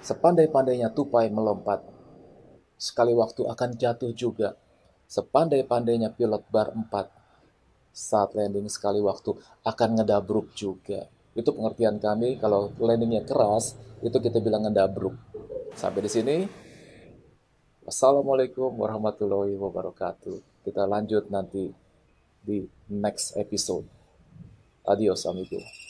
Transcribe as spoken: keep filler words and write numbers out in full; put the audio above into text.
Sepandai-pandainya tupai melompat, sekali waktu akan jatuh juga. Sepandai-pandainya pilot bar empat, saat landing sekali waktu akan ngedabruk juga. Itu pengertian kami, kalau landingnya keras, itu kita bilang ngedabruk. Sampai di sini, wassalamualaikum warahmatullahi wabarakatuh. Kita lanjut nanti di next episode. Adios amigo.